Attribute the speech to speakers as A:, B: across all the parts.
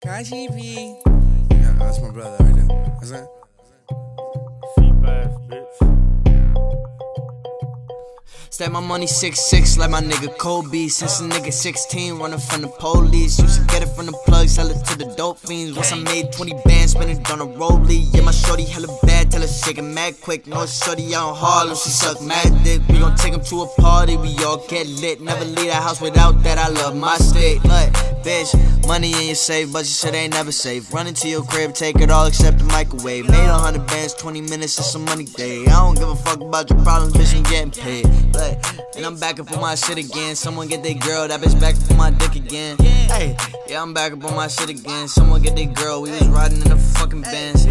A: Kaji P.
B: Yeah, that's my brother right there. That's it.
C: Stack my money 6'6" like my nigga Kobe. Since a nigga 16, running from the police. Used to get it from the plug, sell it to the dope fiends. Once I made 20 bands, spend it on a rollie. Yeah, my shorty hella bad, tell her shake it mad quick. No shorty out in Harlem, she suck mad dick. We gon' take 'em to a party, we all get lit. Never leave the house without that, I love my state. Look, bitch, money in your safe, but your shit ain't never safe. Run into your crib, take it all except the microwave. Made 100 bands, 20 minutes, it's a money day. I don't give a fuck about your problems, bitch, I'm getting paid. Look, and I'm back up on my shit again. Someone get their girl, that bitch back up on my dick again. Hey, yeah, I'm back up on my shit again. Someone get their girl, we was riding in the fucking Benz.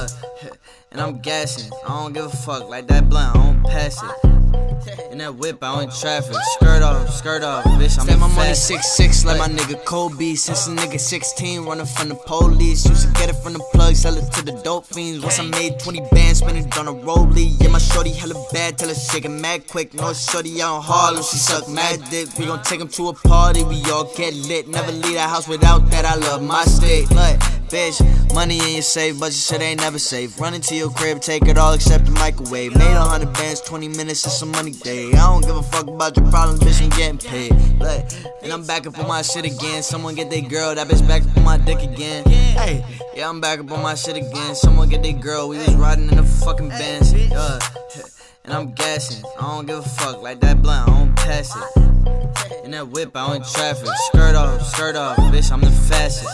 C: And I'm gassing, I don't give a fuck. Like that blunt, I don't pass it. In that whip, I in traffic. Skirt off, bitch, I'm Stack my money 6'6" like my nigga Kobe. Since a nigga 16, running from the police. Used to get it from the plug, sell it to the dope fiends. Once I made 20 bands, spend it on a rollie. Yeah, my shorty hella bad, tell her shake it mad quick. No shorty out in Harlem, she suck mad dick. We gon' take 'em to a party, we all get lit. Never leave the house without that, I love my state. Look, bitch, money in your safe, but your shit ain't never safe. Run into your crib, take it all except the microwave. Made 100 bands, 20 minutes, it's a money day. I don't give a fuck about your problems, bitch, I'm getting paid. Look, and I'm back up on my shit again. Someone get their girl, that bitch back up on my dick again. Hey, yeah, I'm back up on my shit again. Someone get their girl, we was riding in the fucking Benz. And I'm gassing, I don't give a fuck. Like that blunt, I don't pass it. In that whip, I in traffic. Skirt off, bitch, I'm the fastest.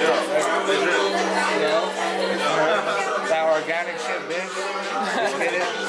A: That organic shit, bitch. Let's get it.